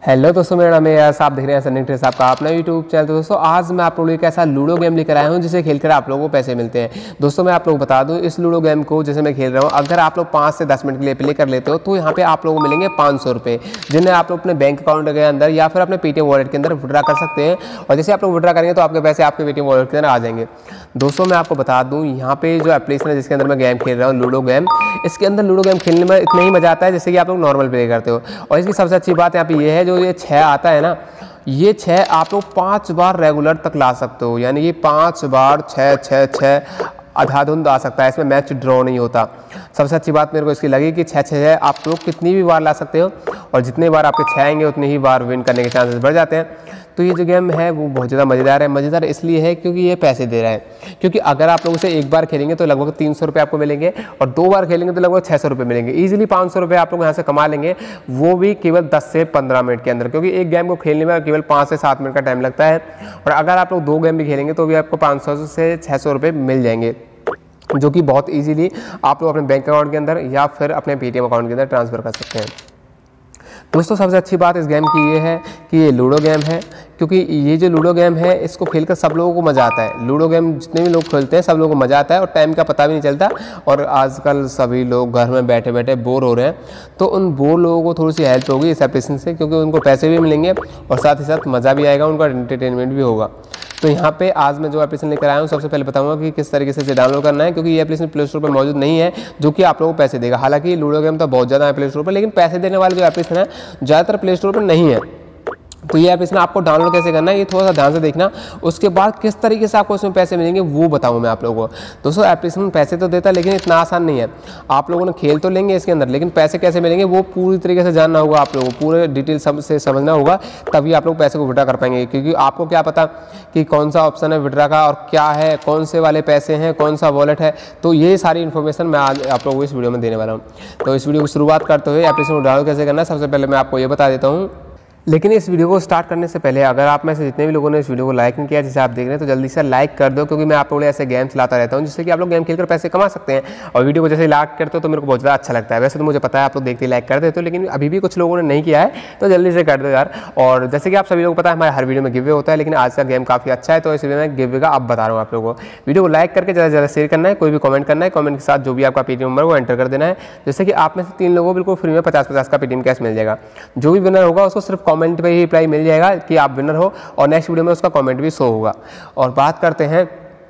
Hello दोस्तों, मेरा नाम है यास। आप देख रहे हैं सन्नी ट्रेस, आपका अपना यूट्यूब चैनल। तो दोस्तों आज मैं आप लोगों को एक ऐसा लूडो गेम लेकर आया हूं जिसे खेलकर आप लोगों को पैसे मिलते हैं। दोस्तों मैं आप लोगों को बता दूं, इस लूडो गेम को जैसे मैं खेल रहा हूं, अगर आप लोग 5 से 10 मिनट के लिए प्ले कर लेते हो तो यहाँ पे आप लोगों को मिलेंगे 500 रुपये, जिन्हें आप लोग अपने बैंक अकाउंट के अंदर या फिर अपने पेटीएम वॉलेट के अंदर विड्रा कर सकते हैं। और जैसे आप लोग विड्रा करेंगे तो आपके पैसे आपके पेटीएम वॉलेट के अंदर आ जाएंगे। दोस्तों मैं आपको बता दूं, यहाँ पे जो एप्लीकेशन है जिसके अंदर मैं गेम खेल रहा हूँ लूडो गेम, इसके अंदर लूडो गेम खेलने में इतना ही मजा आता है जैसे कि आप लोग नॉर्मल प्ले करते हो। और इसकी सबसे अच्छी बात यहाँ पे ये है, जो ये 6 आता है ना, ये 6 आप लोग 5 बार रेगुलर तक ला सकते हो। यानी ये 5 बार 6 6 6 आधाधुंध आ सकता है, इसमें मैच ड्रॉ नहीं होता। सबसे अच्छी बात मेरे को इसकी लगी कि 6 6 आप लोग कितनी भी बार ला सकते हो, और जितने बार आपके 6 आएंगे उतनी ही बार विन करने के चांसेस बढ़ जाते हैं। तो ये जो गेम है वो बहुत ज़्यादा मज़ेदार है। मज़ेदार इसलिए है क्योंकि ये पैसे दे रहा है, क्योंकि अगर आप लोग उसे एक बार खेलेंगे तो लगभग 300 रुपये आपको मिलेंगे, और 2 बार खेलेंगे तो लगभग 600 रुपये मिलेंगे। ईजिली 500 रुपये आप लोग यहाँ से कमा लेंगे, वो भी केवल 10 से 15 मिनट के अंदर, क्योंकि एक गेम को खेलने में केवल 5 से 7 मिनट का टाइम लगता है। और अगर आप लोग 2 गेम भी खेलेंगे तो भी आपको 500 से 600 रुपये मिल जाएंगे, जो कि बहुत इजीली आप लोग अपने बैंक अकाउंट के अंदर या फिर अपने पेटीएम अकाउंट के अंदर ट्रांसफ़र कर सकते हैं। दोस्तों सबसे अच्छी बात इस गेम की ये है कि ये लूडो गेम है, क्योंकि ये जो लूडो गेम है इसको खेलकर सब लोगों को मज़ा आता है। लूडो गेम जितने भी लोग खेलते हैं सब लोगों को मज़ा आता है, और टाइम का पता भी नहीं चलता। और आजकल सभी लोग घर में बैठे बैठे बोर हो रहे हैं, तो उन बोर लोगों को थोड़ी सी हेल्प होगी इस एप्लीकेशन से, क्योंकि उनको पैसे भी मिलेंगे और साथ ही साथ मज़ा भी आएगा, उनका एंटरटेनमेंट भी होगा। तो यहाँ पे आज मैं जो एप्लीकेशन लेकर आया हूँ, सबसे पहले बताऊंगा कि किस तरीके से इसे डाउनलोड करना है, क्योंकि ये एप्लीकेशन प्ले स्टोर पर मौजूद नहीं है, जो कि आप लोगों को पैसे देगा। हालांकि लूडो गेम तो बहुत ज़्यादा है प्ले स्टोर पर, लेकिन पैसे देने वाले जो एप्लीकेशन है ज़्यादातर प्ले स्टोर पर नहीं है। तो ये एप्लीकेशन आपको डाउनलोड कैसे करना है ये थोड़ा सा ध्यान से देखना। उसके बाद किस तरीके से आपको इसमें पैसे मिलेंगे वो बताऊँ मैं आप लोगों को। दोस्तों एप्लीकेशन पैसे तो देता है, लेकिन इतना आसान नहीं है। आप लोगों ने खेल तो लेंगे इसके अंदर, लेकिन पैसे कैसे मिलेंगे वो पूरी तरीके से जानना होगा आप लोगों को, पूरे डिटेल से समझना होगा, तभी आप लोग पैसे को विड्रा कर पाएंगे। क्योंकि आपको क्या पता कि कौन सा ऑप्शन है विड्रा का, और क्या है, कौन से वाले पैसे हैं, कौन सा वॉलेट है। तो ये सारी इन्फॉर्मेशन मैं आज आप लोगों को इस वीडियो में देने वाला हूँ। तो इस वीडियो को शुरुआत करते हुए एप्लीकेशन को डाउनलोड कैसे करना है सबसे पहले मैं आपको ये बता देता हूँ। लेकिन इस वीडियो को स्टार्ट करने से पहले अगर आप में से जितने भी लोगों ने इस वीडियो को लाइक नहीं किया जैसे आप देख रहे हैं, तो जल्दी से लाइक कर दो, क्योंकि मैं आप लोगों को ऐसे गेम्स लाता रहता हूं जिससे कि आप लोग गेम खेलकर पैसे कमा सकते हैं। और वीडियो को जैसे लाइक करते हो तो मेरे को बहुत ज़्यादा अच्छा लगता है। वैसे तो मुझे पता है आप लोग देखते लाइक कर देते हो, लेकिन अभी भी कुछ लोगों ने नहीं किया है, तो जल्दी से कर दो यार। और जैसे कि आप सभी लोगों को पता है हमारे हर वीडियो में गिव होता है, लेकिन आज का गेम काफ़ी अच्छा है, तो इसलिए मैं गिव का अब बता रहा हूँ आप लोगों को। वीडियो को लाइक करके ज़्यादा से ज़्यादा शेयर करना है, कोई भी कमेंट करना है, कमेंट के साथ जो भी आपका पेटीएम नंबर वो एंटर कर देना है। जैसे कि आप में से 3 लोगों को बिल्कुल फ्री में 50-50 का पेटीएम कैश मिल जाएगा। जो भी विनर होगा उसको सिर्फ कमेंट पे ही रिप्लाई मिल जाएगा कि आप विनर हो, और नेक्स्ट वीडियो में उसका कमेंट भी शो होगा। और बात करते हैं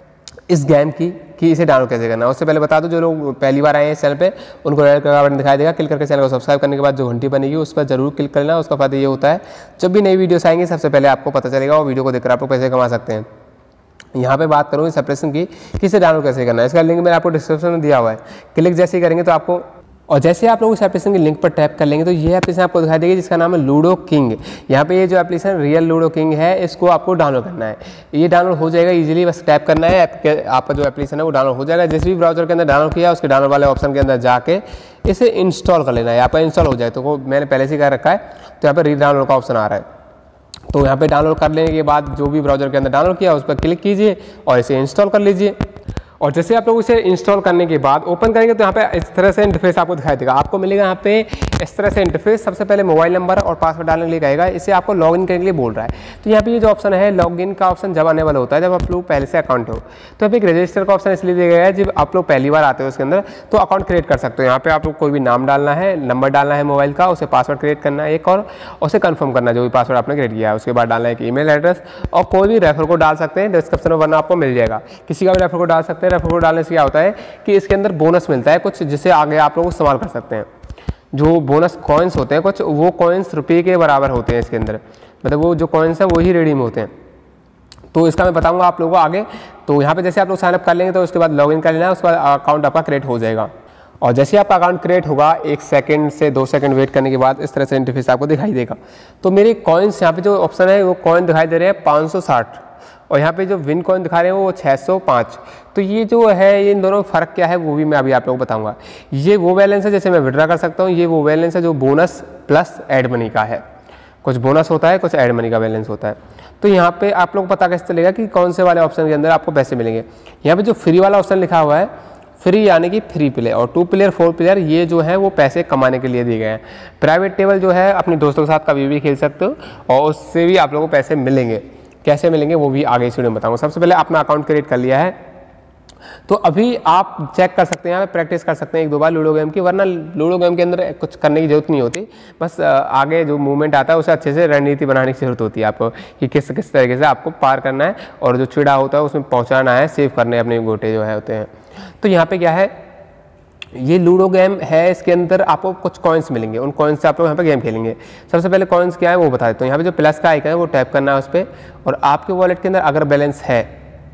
इस गेम की कि इसे डाउनलोड कैसे करना है। उससे पहले बता दो, जो लोग पहली बार आए हैं इस चैनल पे उनको रेड कलर का बटन दिखाई देगा, क्लिक करके चैनल को सब्सक्राइब करने के बाद जो घंटी बनेगी उस पर जरूर क्लिक करना। उसका फायदा ये होता है जब भी नई वीडियोस आएंगी सबसे पहले आपको पता चलेगा, और वीडियो को देखकर आप लोग पैसे कमा सकते हैं। यहाँ पे बात करूँ इस एप्लीकेशन की कि इसे डाउनलोड कैसे करना है, इसका लिंक मैंने आपको डिस्क्रिप्शन में दिया हुआ है। क्लिक जैसे ही करेंगे तो आपको, और जैसे आप लोग इस एप्लीकेशन के लिंक पर टैप कर लेंगे तो ये एप्लीकेशन आपको दिखाई देगी जिसका नाम है लूडो किंग। यहाँ पे ये जो एप्लीकेशन रियल लूडो किंग है इसको आपको डाउनलोड करना है। ये डाउनलोड हो जाएगा इजीली, बस टैप करना है, आपका जो एप्लीकेशन है वो डाउनलोड हो जाएगा। जिस भी ब्राउजर के अंदर डाउनलोड किया उसके डाउनलोड वाले ऑप्शन के अंदर जाके इसे इंस्टॉल कर लेना है। यहाँ पर इंस्टॉल हो जाए तो मैंने पहले से कर रखा है, तो यहाँ पर री डाउनलोड का ऑप्शन आ रहा है। तो यहाँ पे डाउनलोड कर लेने के बाद जो भी ब्राउजर के अंदर डाउनलोड किया उस पर क्लिक कीजिए और इसे इंस्टॉल कर लीजिए। और जैसे आप लोग इसे इंस्टॉल करने के बाद ओपन करेंगे तो यहाँ पे इस तरह से इंटरफेस आपको दिखाई देगा। आपको मिलेगा यहाँ पे इस तरह से इंटरफेस। सबसे पहले मोबाइल नंबर और पासवर्ड डालने के लिए कहेगा, इसे आपको लॉगिन करने के लिए बोल रहा है। तो यहाँ पे ये जो ऑप्शन है लॉगिन का ऑप्शन जब आने वाला होता है जब आप लोग पहले से अकाउंट हो। तो यहाँ पे एक रजिस्टर का ऑप्शन इसलिए दिया गया है, जब आप लोग पहली बार आते हो उसके अंदर तो अकाउंट क्रिएट कर सकते हो। यहाँ पे आप लोग कोई भी नाम डालना है, नंबर डालना है मोबाइल का, उसे पासवर्ड क्रिएट करना है एक, और उसे कन्फर्म करना है जो भी पासवर्ड आपने क्रिएट किया है। उसके बाद डालना है एक ईमेल एड्रेस, और कोई भी रेफर कोड डाल सकते हैं, डिस्क्रिप्शन में वरना आपको मिल जाएगा। किसी का भी रेफर कोड डाल सकते हैं। रेफर कोड डालने से क्या होता है कि इसके अंदर बोनस मिलता है कुछ, जिससे आगे आप लोग इस्तेमाल कर सकते हैं। जो बोनस कॉइन्स होते हैं कुछ, वो कॉइन्स रुपये के बराबर होते हैं इसके अंदर, मतलब वो जो कॉइन्स हैं वही रिडीम होते हैं। तो इसका मैं बताऊंगा आप लोगों को आगे। तो यहाँ पे जैसे आप लोग साइनअप कर लेंगे तो उसके बाद लॉगिन कर लेना है, उसके बाद अकाउंट आपका क्रिएट हो जाएगा। और जैसे आपका अकाउंट क्रिएट होगा 1 सेकंड से 2 सेकंड वेट करने के बाद इस तरह से इंटरफेस आपको दिखाई देगा। तो मेरे कॉइन्स यहाँ पे जो ऑप्शन है वो कॉइन दिखाई दे रहे हैं 560, और यहाँ पे जो विन कॉइन दिखा रहे हैं वो 605। तो ये जो है इन दोनों में फ़र्क क्या है वो भी मैं अभी आप लोगों को बताऊंगा। ये वो बैलेंस है जैसे मैं विड्रा कर सकता हूँ, ये वो बैलेंस है जो बोनस प्लस ऐड मनी का है। कुछ बोनस होता है, कुछ ऐड मनी का बैलेंस होता है। तो यहाँ पे आप लोग को पता कैसे चलेगा कि कौन से वाले ऑप्शन के अंदर आपको पैसे मिलेंगे। यहाँ पे जो फ्री वाला ऑप्शन लिखा हुआ है फ्री यानी कि फ्री प्लेयर, और 2 प्लेयर 4 प्लेयर ये जो है वो पैसे कमाने के लिए दिए गए हैं। प्राइवेट टेबल जो है अपने दोस्तों के साथ कभी भी खेल सकते हो और उससे भी आप लोगों को पैसे मिलेंगे। कैसे मिलेंगे वो भी आगे इस वीडियो में बताऊंगा। सबसे पहले अपना अकाउंट क्रिएट कर लिया है तो अभी आप चेक कर सकते हैं, यहाँ पे प्रैक्टिस कर सकते हैं 1-2 बार लूडो गेम की, वरना लूडो गेम के अंदर कुछ करने की जरूरत नहीं होती। बस आगे जो मूवमेंट आता है उसे अच्छे से रणनीति बनाने की जरूरत होती है आपको कि किस किस तरीके से आपको पार करना है और जो चिड़ा होता है उसमें पहुँचाना है, सेव करने अपने गोटे जो है होते हैं। तो यहाँ पे क्या है, ये लूडो गेम है, इसके अंदर आपको कुछ कॉइन्स मिलेंगे, उन कॉइन्स से आप लोग यहाँ पे गेम खेलेंगे। सबसे पहले कॉइन्स क्या है वो बता देता हूँ। यहाँ पे जो प्लस का आइकन है वो टैप करना है उस पर, और आपके वॉलेट के अंदर अगर बैलेंस है,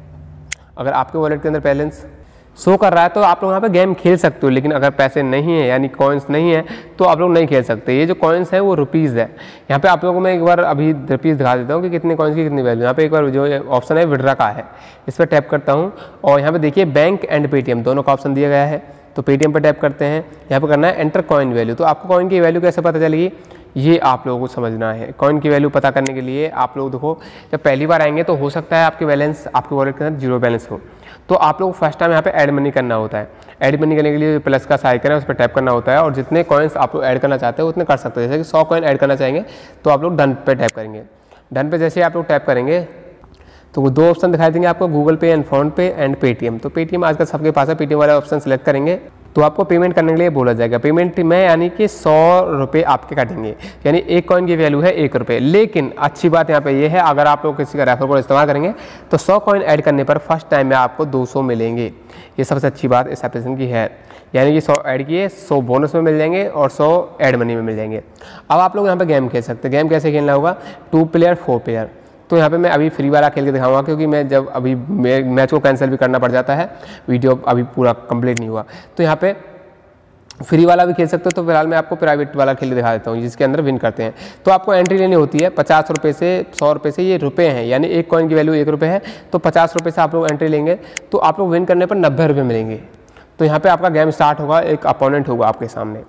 अगर आपके वॉलेट के अंदर बैलेंस शो कर रहा है तो आप लोग यहाँ पे गेम खेल सकते हो। लेकिन अगर पैसे नहीं है यानी कॉइन्स नहीं है तो आप लोग नहीं खेल सकते। ये जो कॉइन्स है वो रुपीज़ है। यहाँ पे आप लोगों को मैं एक बार अभी रुपीज़ दिखा देता हूँ कि कितने कॉइन्स की कितनी वैल्यू। यहाँ पे एक बार जो ऑप्शन है विड्रा का है, इस पर टैप करता हूँ और यहाँ पे देखिए बैंक एंड पेटीएम दोनों का ऑप्शन दिया गया है। तो पेटीएम पर टैप करते हैं, यहाँ पर करना है एंटर कॉइन वैल्यू। तो आपको कॉइन की वैल्यू कैसे पता चलेगी ये आप लोगों को समझना है। कॉइन की वैल्यू पता करने के लिए आप लोग देखो, जब पहली बार आएंगे तो हो सकता है आपके बैलेंस, आपके वॉलेट के अंदर 0 बैलेंस हो, तो आप लोग फर्स्ट टाइम यहाँ पे ऐड मनी करना होता है। ऐड मनी करने के लिए प्लस का आइकन है उस पर टैप करना होता है और जितने कॉइन्स आप लोग ऐड करना चाहते हो उतने कर सकते हो। जैसे कि 100 कॉइन ऐड करना चाहेंगे तो आप लोग डन पे टैप करेंगे। डन पे जैसे आप लोग टैप करेंगे तो वो 2 ऑप्शन दिखाई देंगे आपको, Google Pay and PhonePe and Paytm. तो पेटीएम आजकल सबके पास है, पेटीएम वाला ऑप्शन सेलेक्ट करेंगे तो आपको पेमेंट करने के लिए बोला जाएगा। पेमेंट में यानी कि 100 रुपये आपके काटेंगे, यानी एक कॉइन की वैल्यू है 1 रुपये। लेकिन अच्छी बात यहाँ पे ये है, अगर आप लोग किसी का रेफर कोड इस्तेमाल करेंगे तो 100 कॉइन ऐड करने पर फर्स्ट टाइम में आपको 200 मिलेंगे। ये सबसे अच्छी बात इस एप्लीकेशन की है, यानी कि 100 ऐड किए 100 बोनस में मिल जाएंगे और 100 ऐड मनी में मिल जाएंगे। अब आप लोग यहाँ पे गेम खेल सकते हैं। गेम कैसे खेलना होगा, 2 प्लेयर 4 प्लेयर। तो यहाँ पे मैं अभी फ्री वाला खेल के दिखाऊंगा, क्योंकि मैं जब अभी मैच को कैंसिल भी करना पड़ जाता है, वीडियो अभी पूरा कंप्लीट नहीं हुआ। तो यहाँ पे फ्री वाला भी खेल सकते हो। तो फिलहाल मैं आपको प्राइवेट वाला खेल दिखा देता हूँ जिसके अंदर विन करते हैं। तो आपको एंट्री लेनी होती है 50 रुपये से 100 रुपये से, ये रुपये हैं यानी एक कॉइन की वैल्यू 1 रुपये है। तो 50 रुपये से आप लोग एंट्री लेंगे तो आप लोग विन करने पर 90 रुपये मिलेंगे। तो यहाँ पे आपका गेम स्टार्ट होगा, एक अपोनेंट होगा आपके सामने।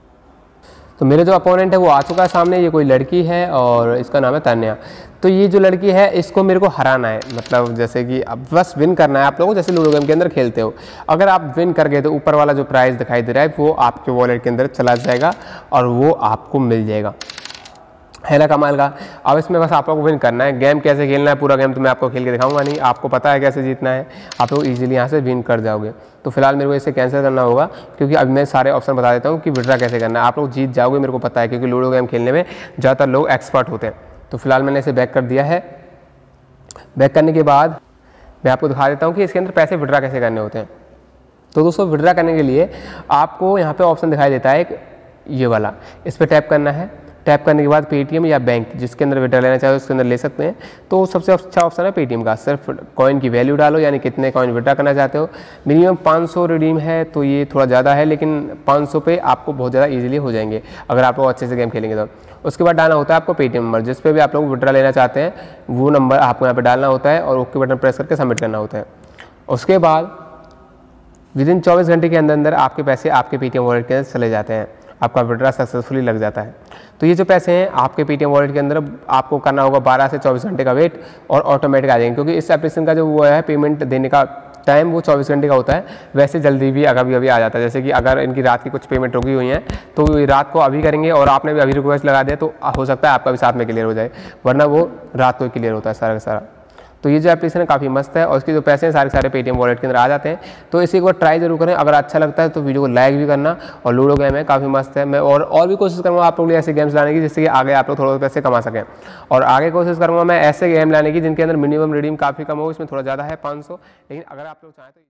तो मेरे जो अपोनेंट है वो आ चुका है सामने, ये कोई लड़की है और इसका नाम है तन्या। तो ये जो लड़की है इसको मेरे को हराना है, मतलब जैसे कि अब बस विन करना है आप लोगों को, जैसे लूडो गेम के अंदर खेलते हो। अगर आप विन कर गए तो ऊपर वाला जो प्राइस दिखाई दे रहा है वो आपके वॉलेट के अंदर चला जाएगा और वो आपको मिल जाएगा। है ना कमाल का। अब इसमें बस आप लोग को विन करना है। गेम कैसे खेलना है पूरा गेम तो मैं आपको खेल के दिखाऊंगा नहीं, आपको पता है कैसे जीतना है, आप लोग इजीली यहाँ से विन कर जाओगे। तो फिलहाल मेरे को इसे कैंसिल करना होगा, क्योंकि अब मैं सारे ऑप्शन बता देता हूँ कि विड्रा कैसे करना है। आप लोग जीत जाओगे मेरे को पता है, क्योंकि लूडो गेम खेलने में ज़्यादातर लोग एक्सपर्ट होते हैं। तो फिलहाल मैंने इसे बैक कर दिया है। बैक करने के बाद मैं आपको दिखा देता हूँ कि इसके अंदर पैसे विड्रा कैसे करने होते हैं। तो दोस्तों विड्रा करने के लिए आपको यहाँ पे ऑप्शन दिखाई देता है एक ये वाला, इस पर टैप करना है। टैप करने के बाद पेटीएम या बैंक जिसके अंदर विड्रा लेना चाहे उसके अंदर ले सकते हैं। तो सबसे अच्छा ऑप्शन है पेटीएम का। सिर्फ कॉइन की वैल्यू डालो, यानी कितने कॉइन विड्रा करना चाहते हो। मिनिमम 500 रिडीम है तो ये थोड़ा ज़्यादा है, लेकिन 500 पे आपको बहुत ज़्यादा इजीली हो जाएंगे अगर आप लोग अच्छे से गेम खेलेंगे तो। उसके बाद डालना होता है आपको पेटीएम नंबर, जिस पे भी आप लोग विड्रा लेना चाहते हैं वो नंबर आपको यहाँ पर डालना होता है और ओके बटन प्रेस करके सबमिट करना होता है। उसके बाद विदिन 24 घंटे के अंदर अंदर आपके पैसे आपके पेटीएम वॉलेट के अंदर चले जाते हैं, आपका विड्रा सक्सेसफुली लग जाता है। तो ये जो पैसे हैं आपके पेटीएम वॉलेट के अंदर आपको करना होगा 12 से 24 घंटे का वेट और ऑटोमेटिक आ जाएंगे, क्योंकि इस एप्लीकेशन का जो वो है पेमेंट देने का टाइम वो 24 घंटे का होता है। वैसे जल्दी भी अभी अभी आ जाता है, जैसे कि अगर इनकी रात की कुछ पेमेंट रुकी हुई है तो रात को अभी करेंगे और आपने भी अभी रिक्वेस्ट लगा दिया तो हो सकता है आपका भी साथ में क्लियर हो जाए, वरना वो रात को क्लियर होता है सारा का सारा। तो ये जो एप्लीकेशन है काफ़ी मस्त है और इसके जो पैसे हैं सारे पेटीएम वॉलेट के अंदर आ जाते हैं। तो इसी एक बार ट्राई जरूर करें, अगर अच्छा लगता है तो वीडियो को लाइक भी करना। और लूडो गेम है काफ़ी मस्त है, मैं और भी कोशिश करूँगा आप लोग ऐसे गेम्स लाने की जिससे कि आगे आप लोग थोड़ा पैसे कमा सकें। और आगे कोशिश करूँगा मैं ऐसे गेम लाने की जिनके अंदर मिनिमम रिडीम काफ़ी कम हो, इसमें थोड़ा ज़्यादा है 500, लेकिन अगर आप लोग चाहें तो